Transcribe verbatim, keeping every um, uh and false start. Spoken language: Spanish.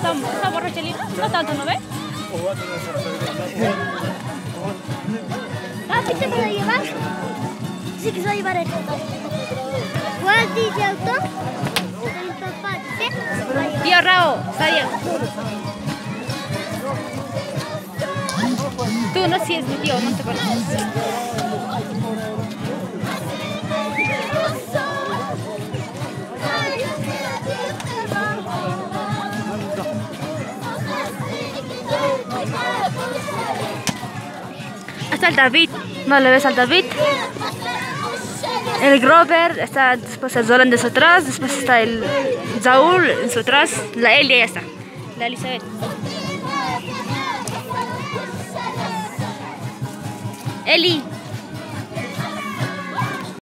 está, está borrachelito, no tanto, ¿no ves? Ah, ¿viste que la llevas? Sí que se va a llevar el ¿cuál dice auto? El papá dice. Tío Rao, está bien. Tú no si es mi tío, no te conoces. Está el David, ¿no le ves al David? El Grover, está después el Zolan de su atrás, después está el Saúl en su atrás, la Elia ya está, la Elizabeth. Eli.